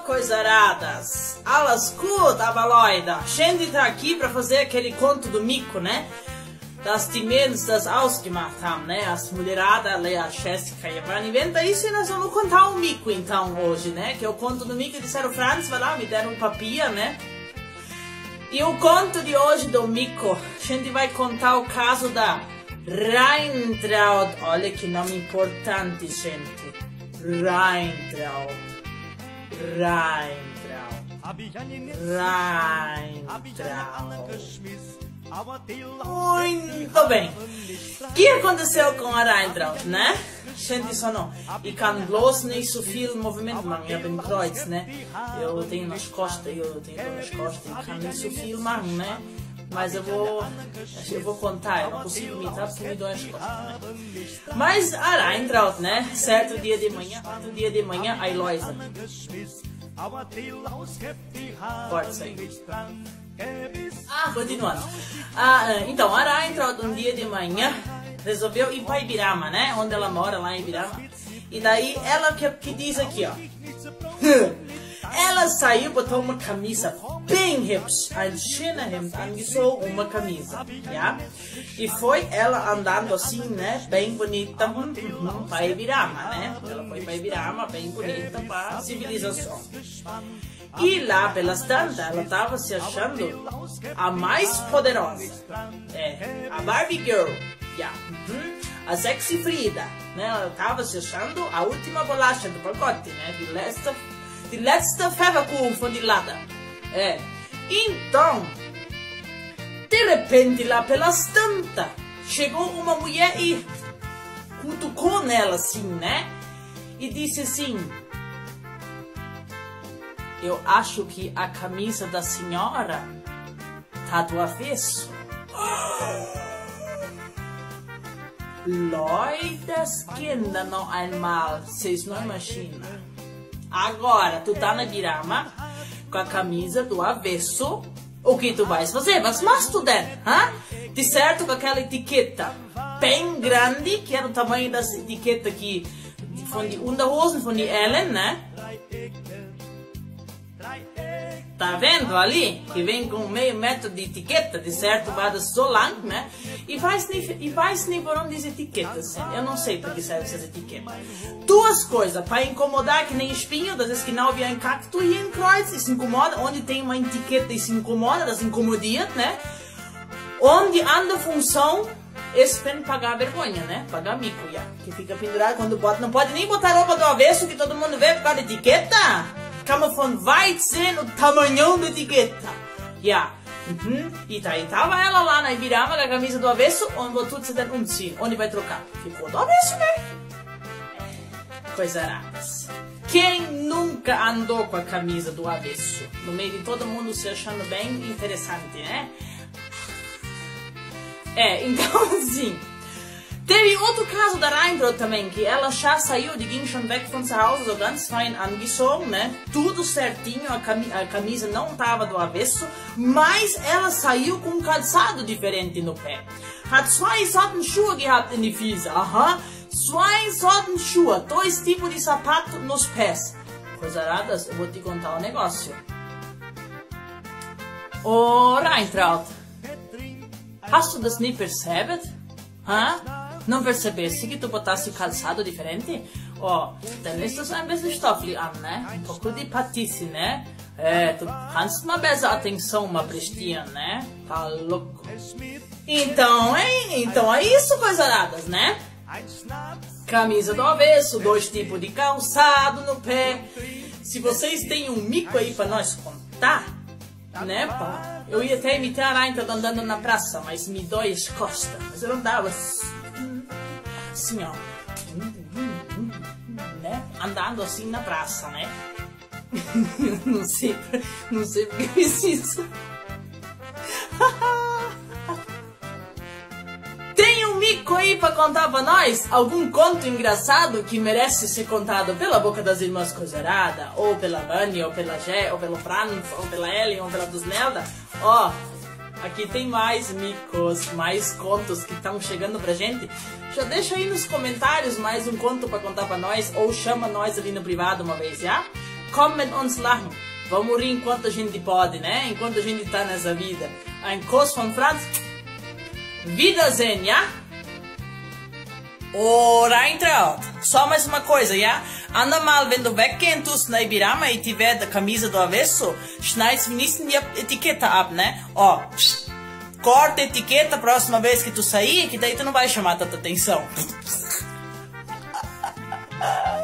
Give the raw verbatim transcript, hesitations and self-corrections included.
coisaradas! Alles gut, Leute! A gente tá aqui pra fazer aquele conto do mico, né? Das die Mädels das ausgemacht haben, né? As mulheradas, a Jéssica e a Vani. Inventa isso e nós vamos contar um mico então hoje, né? Que é o conto do mico. Disseram, Franz, vai lá, me deram um papel, né? E o conto de hoje do mico, a gente vai contar o caso da Reintraut. Olha que nome importante, gente. Reintraut. Reintraut. Reintraut. Muito bem. O que aconteceu com a Reintraut, né? Gente, só não. E kann bloß nicht so viel movimento machen. Eu tenho Kreuz, né? Eu tenho nas costas, eu tenho nas costas. E kann nicht so viel machen, né? Mas eu vou, eu vou contar, eu não consigo imitar porque me dói as costas, né? Mas a Reintraut, né? Certo dia de manhã, certo dia de manhã, a Eloisa. Pode sair. Ah, continuando. Ah, então, a Reintraut, um dia de manhã, resolveu ir para Ibirama, né? Onde ela mora, lá em Ibirama. E daí, ela que, que diz aqui, ó. Ela saiu, botou uma camisa bem hübsch, ein schöner Hemd angezogen, uma camisa, ja? E foi ela andando assim, né, bem bonita, uhum, para Ibirama, né? Ela foi para Ibirama, bem bonita, para a civilização. E lá, pelas tantas, ela estava se achando a mais poderosa, é, a Barbie Girl, ja? Uhum. A sexy Frida, né? Ela estava se achando a última bolacha do pacote, né? De letzte Die letzte Pfefferkuchen von die Lada. É. Então, de repente, lá pelas tantas, chegou uma mulher e cutucou nela assim, né? E disse assim: eu acho que a camisa da senhora tá do avesso. Leute, Kinder, noch einmal. Vocês não imaginam. Agora, tu tá na Ibirama com a camisa do avesso. O que tu vais fazer? Mas mas tu der, hã? De certo, com aquela etiqueta bem grande, que era o tamanho das etiquetas que von die Unterhosen, von die Ellen, né? Tá vendo ali? Que vem com meio metro de etiqueta, de certo, vai so lang, né? E weiß nicht, e weiß nicht warum diese etiquetas sind. Eu não sei para que servem essas etiquetas. Duas coisas, para incomodar, que nem espinho, das vezes genau wie ein cacto hier im Kreuz, isso incomoda. Onde tem uma etiqueta, isso incomoda, das incomodia, né? Onde anda função, esse para pagar vergonha, né? Pagar mico, já. Que fica pendurado quando bota. Não pode nem botar roupa do avesso, que todo mundo vê por causa da etiqueta. Kann man von weit sehen o tamanhão da etiqueta. Ja. Uhum. E daí tava ela lá na Ibirama com a camisa do avesso, onde botou se der um sim. Onde vai trocar? Ficou do avesso, né? Coisaradas. Quem nunca andou com a camisa do avesso? No meio de todo mundo se achando bem interessante, né? É, então assim. Teve outro caso da Reintraut também, que ela já saiu, die ging schon weg von zu Hause, so ganz fein angezogen, né? Tudo certinho, a, cami a camisa não estava do avesso, mas ela saiu com um calçado diferente no pé. Hat zwei Sorten Schuhe gehabt in die Füße, aha. Zwei Sorten Schuhe, dois tipos de sapato nos pés. Coisaradas, eu vou te contar um negócio. Oh, Reintraut, hast du das nicht percebido? Hã? Não percebeste que tu botasse calçado diferente? Ó, oh, dann ist das ein bisschen stofflich an, né? Um pouco de patice, né? É, tu kannst uma bessa atenção, uma prestinha, né? Tá louco. Então, hein? Então é isso, coisaradas, né? Camisa do avesso, dois tipos de calçado no pé. Se vocês têm um mico aí pra nós contar, né, pá? Eu ia até imitar a Reintraut andando na praça, mas me dói as costas. Mas eu andava assim, ó, né? Andando assim na praça, né? Não sei, não sei porque eu fiz isso. Tem um mico aí pra contar pra nós? Algum conto engraçado que merece ser contado pela boca das irmãs Coisarada, ou pela Vani, ou pela Gé, ou pelo Franz, ou pela Ellen, ou pela Dusnelda? Ó, aqui tem mais micos, mais contos que estão chegando pra gente. Já deixa aí nos comentários mais um conto pra contar pra nós, ou chama nós ali no privado uma vez, já? Komm mit uns lachen. Vamos rir enquanto a gente pode, né? Enquanto a gente tá nessa vida. Ein Kuss von Franz. Wiedersehen, ja? Ora, Eintraut. Só mais uma coisa, ja? Anda mal, wenn du weggehen tust na Ibirama e tiver a camisa do avesso, schneid's wenigstens die etiqueta ab, né? Ó, pss, corta a etiqueta a próxima vez que tu sair, que daí tu não vai chamar tanta atenção.